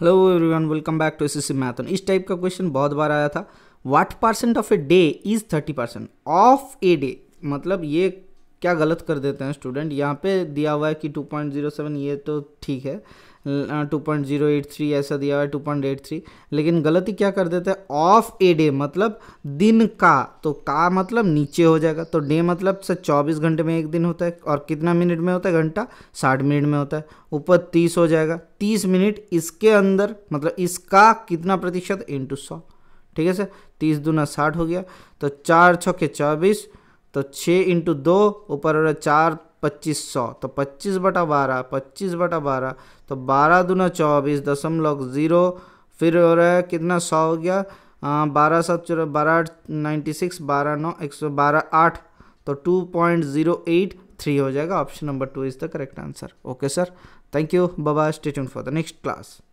Hello everyone, welcome back to SSC Mathon. इस type का question बहुत बार आया था। What percent of a day is 30% of a day, मतलब ये क्या गलत कर देते हैं स्टूडेंट। यहाँ पे दिया हुआ है कि 2.07, ये तो ठीक है, 2.083 ऐसा दिया हुआ है, 2.83, लेकिन गलती क्या कर देते हैं, ऑफ ए डे मतलब दिन का, तो का मतलब नीचे हो जाएगा, तो डे मतलब से 24 घंटे में एक दिन होता है, और कितना मिनट में होता है, घंटा 60 मिनट में होता है, ऊपर 30 हो जाएगा, 30 मिनट इसके अंदर, मतलब इसका कितना प्रतिशत इंटू 100, ठीक है सर। 30 दूना 60 हो गया, तो 4 छक्के 24, तो 6 इंटू 2 ऊपर हो रहा है 4 2500, तो 25/12, 25/12, तो 12 दूना 24.0, फिर हो रहा है कितना, 100 हो गया, 12 7 12 96, 12 9 112 8, तो 2.083 हो जाएगा। Option number 2 is the correct answer. Okay sir, thank you, bye bye, stay tuned for the next class.